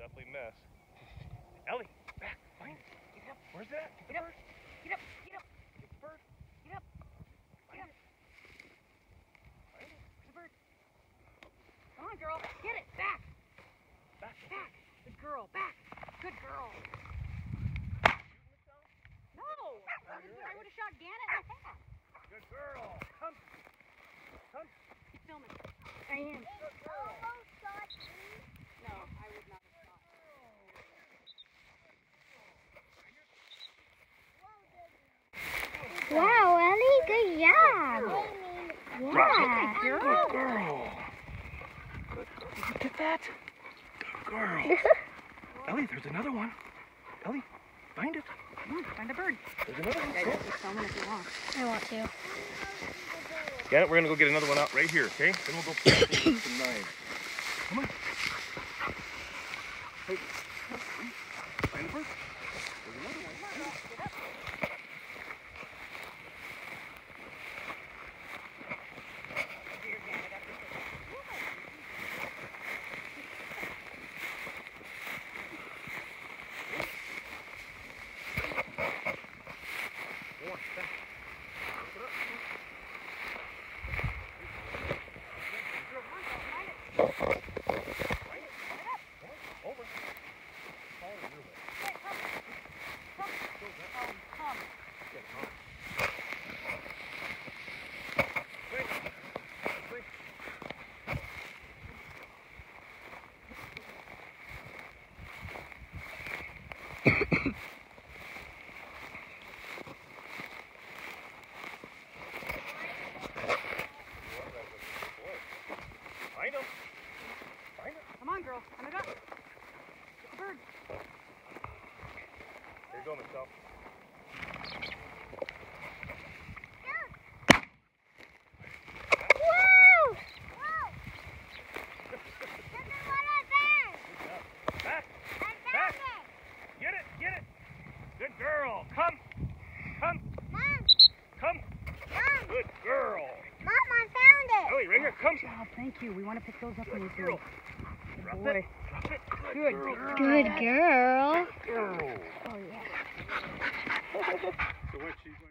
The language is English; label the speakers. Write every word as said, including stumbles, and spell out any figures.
Speaker 1: lovely mess. Ellie, back, find it. Get up. Where's that?
Speaker 2: Get up. Get up. Get up.
Speaker 1: Get the bird.
Speaker 2: Get up.
Speaker 1: Find it.
Speaker 2: Find it. Where's the bird? Come on, girl. Get it. Back.
Speaker 1: Back.
Speaker 2: Back. Good girl. Back. Good girl. No. I would have shot Gannett in the head.
Speaker 1: Good girl. Come. Come.
Speaker 2: Keep filming. I am.
Speaker 1: Good girl.
Speaker 2: No, I would not have shot.
Speaker 3: Wow, Ellie, good job.
Speaker 1: Yeah.
Speaker 3: Yeah.
Speaker 1: Good girl. Good girl. Did you get that? Good girl. Ellie, there's another one. Ellie, find it.
Speaker 2: Come on, find the bird.
Speaker 1: There's another one.
Speaker 2: Yeah, just keep filming if you want.
Speaker 3: I want to.
Speaker 1: Yeah, we're gonna go get another one out right here, okay? Then we'll go pull some knives. Come on. Hey, find the bird. There's another one.
Speaker 2: Get up. Dear Gannett, after
Speaker 1: Go on, back. Put it up. Over. Follow it your way.
Speaker 2: Hey, come. Come. Come. Come.
Speaker 1: Yeah, come on. Wait. Wait. Find him. Find him.
Speaker 2: Come on, girl. Come it up. Get the bird.
Speaker 1: Here you go, Michelle.
Speaker 3: Woo!
Speaker 1: Back. Back. Get it. Get it. Good girl. Come. Come. Come. Good girl.
Speaker 3: Mom, I found it.
Speaker 1: Ellie, right here. Come.
Speaker 2: Good job. Thank you. We want to pick those up when you
Speaker 1: Good girl.
Speaker 2: Good
Speaker 1: Drop
Speaker 2: boy.
Speaker 1: it. Drop it.
Speaker 2: Good
Speaker 1: girl.
Speaker 2: girl.
Speaker 3: Good girl.
Speaker 1: Girl.
Speaker 2: Oh, yeah.
Speaker 1: So what she's